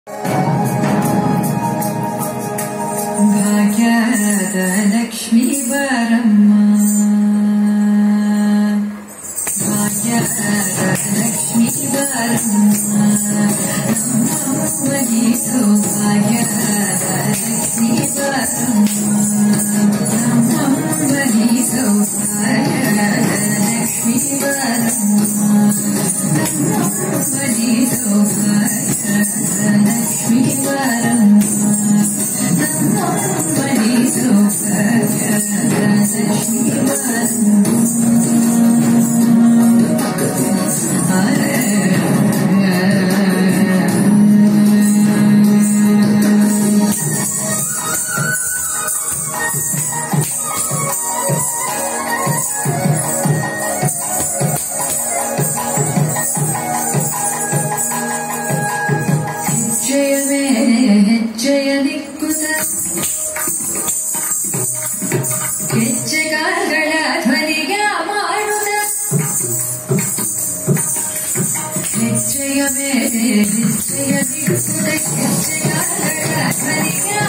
Bhagyada Lakshmi Baramma, Bhagyada Lakshmi Baramma, Namamaniso Bhagyada Lakshmi Baramma, Namamaniso Bhagyada Lakshmi Baramma, Namamaniso Bhagyada Lakshmi Baramma. ಹೆಜ್ಜೆಗಾಗಳ ಧ್ವನಿಯ ಮಾಡುತ್ತ ಹೆಜ್ಜೆಯ ಮೇಲೆ ಹೆಜ್ಜೆಯ ದಿಕ್ಕುತ್ತ ಹೆಜ್ಜೆಗಾಗಳ ಧ್ವನಿಯ